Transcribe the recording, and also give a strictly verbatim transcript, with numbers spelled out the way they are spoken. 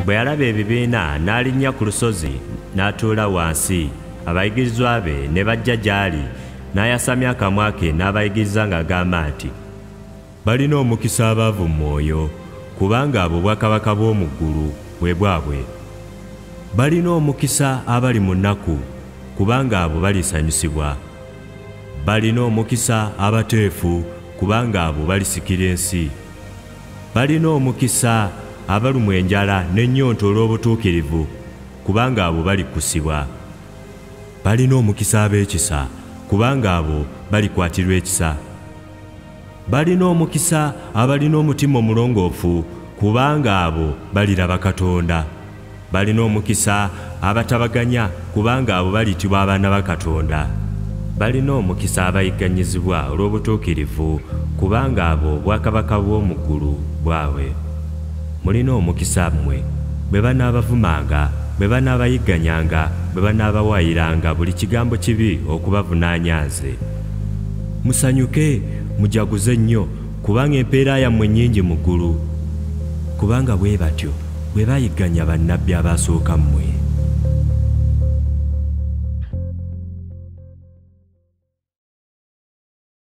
bwe yalaba ebibiina n'alinnya ku lusozi n'atuula wansi. Abayigirizwa be ne bajja gy'ali n'ayasamya akamwa ke n'abayigiriza ng'agamba nti, balina omukisa abaavu mu mwoyo, kubanga abo obwakabaka bw'omu ggulu bwe bwabwe. Balina omukisa abali mu nnaku, kubanga abo balisanyusibwa. Balina omukisa abateefu, kubanga abo balisikira ensi. Balina omukisa abalumwa enjala n'ennyonta olw'obutuukirivu, kubanga abo balikusibwa. Balina omukisa ab'ekisa, kubanga abo balikwatirwa ekisa. Balina omukisa abalina omutima omulongoofu, kubanga abo baliraba Katonda. Balina omukisa abatabaganya, kubanga abo baliyitibwa abaana ba Katonda. Balina omukisa abayigganyizibwa olw'obutuukirivu, kubanga abo obwakabaka bw'omu ggulu bwabwe. Mulina omukisa mmwe bwe banaabavumanga, bwe banaabayigganyanga, bwe banaabawaayiranga buli kigambo kibi okubavunaanya nze. Musanyuke, mujaguze nnyo, kubanga empeera yammwe nnyingi mu ggulu, kubanga bwe batyo bwe bayigganya bannabbi abaasooka mmwe.